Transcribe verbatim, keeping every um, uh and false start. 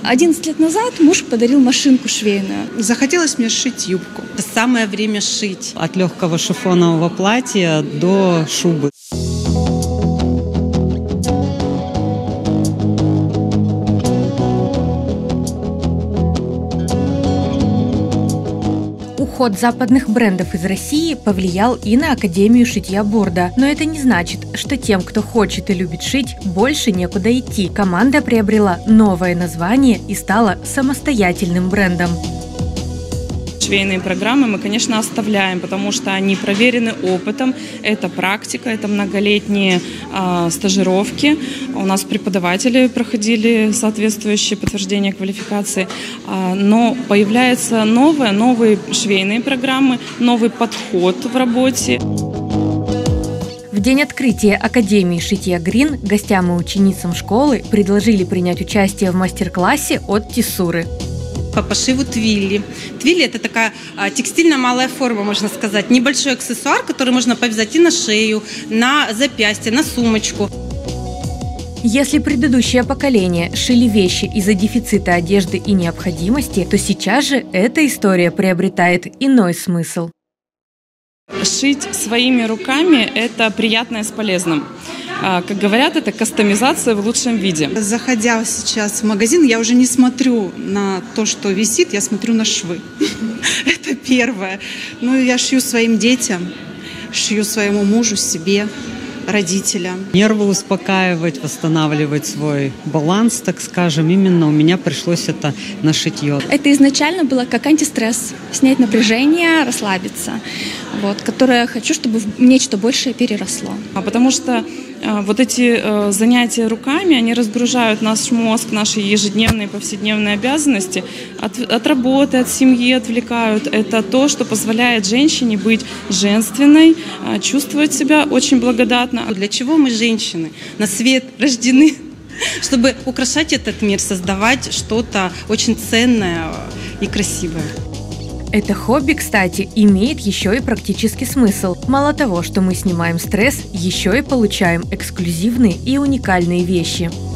одиннадцать лет назад муж подарил машинку швейную. Захотелось мне сшить юбку. Самое время шить. От легкого шифонового платья до шубы. Уход западных брендов из России повлиял и на Академию шитья Борда. Но это не значит, что тем, кто хочет и любит шить, больше некуда идти. Команда приобрела новое название и стала самостоятельным брендом. Швейные программы мы, конечно, оставляем, потому что они проверены опытом. Это практика, это многолетние э, стажировки. У нас преподаватели проходили соответствующие подтверждения квалификации. Э, но появляются новые, новые швейные программы, новый подход в работе. В день открытия Академии шитья Грин гостям и ученицам школы предложили принять участие в мастер-классе от Тессуры. По пошиву твилли. Твилли – это такая а, текстильная малая форма, можно сказать. Небольшой аксессуар, который можно повязать и на шею, на запястье, на сумочку. Если предыдущее поколение шили вещи из-за дефицита одежды и необходимости, то сейчас же эта история приобретает иной смысл. Шить своими руками – это приятное с полезным. Как говорят, это кастомизация в лучшем виде. Заходя сейчас в магазин, я уже не смотрю на то, что висит, я смотрю на швы. Это первое. Ну, я шью своим детям, шью своему мужу, себе, родителям. Нервы успокаивать, восстанавливать свой баланс, так скажем. Именно у меня пришлось это на шитье. Это изначально было как антистресс. Снять напряжение, расслабиться. Вот, которое я хочу, чтобы в нечто большее переросло. А потому что э, вот эти э, занятия руками, они разгружают наш мозг, наши ежедневные, повседневные обязанности, от, от работы, от семьи отвлекают. Это то, что позволяет женщине быть женственной, э, чувствовать себя очень благодатно. Для чего мы, женщины, на свет рождены? Чтобы украшать этот мир, создавать что-то очень ценное и красивое. Это хобби, кстати, имеет еще и практический смысл. Мало того, что мы снимаем стресс, еще и получаем эксклюзивные и уникальные вещи.